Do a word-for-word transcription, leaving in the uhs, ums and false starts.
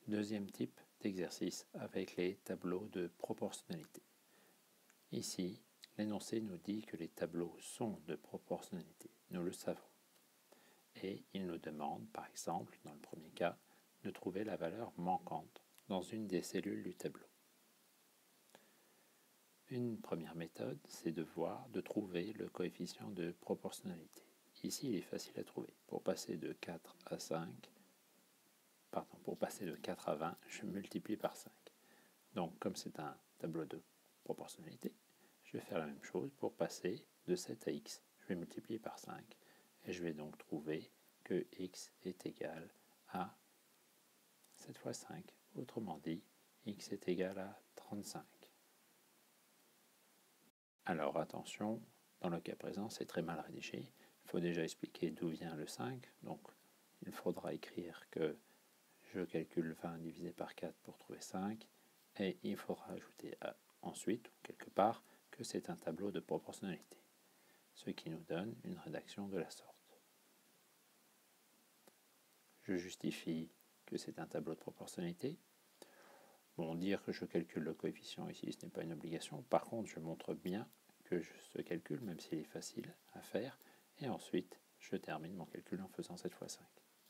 Deuxième type d'exercice avec les tableaux de proportionnalité. Ici, l'énoncé nous dit que les tableaux sont de proportionnalité. Nous le savons. Et il nous demande, par exemple, dans le premier cas, de trouver la valeur manquante dans une des cellules du tableau. Une première méthode, c'est de voir, de trouver le coefficient de proportionnalité. Ici, il est facile à trouver. Pour passer de quatre à cinq, pardon, pour passer de quatre à vingt, je multiplie par cinq. Donc, comme c'est un tableau de proportionnalité, je vais faire la même chose pour passer de sept à x. Je vais multiplier par cinq et je vais donc trouver que x est égal à sept fois cinq. Autrement dit, x est égal à trente-cinq. Alors attention, dans le cas présent, c'est très mal rédigé. Il faut déjà expliquer d'où vient le cinq. Donc, il faudra écrire que je calcule vingt divisé par quatre pour trouver cinq. Et il faudra ajouter à, ensuite, quelque part, que c'est un tableau de proportionnalité. Ce qui nous donne une rédaction de la sorte. Je justifie que c'est un tableau de proportionnalité. Bon, dire que je calcule le coefficient ici, ce n'est pas une obligation. Par contre, je montre bien que je, ce calcul, même s'il est facile à faire, et ensuite, je termine mon calcul en faisant sept fois cinq.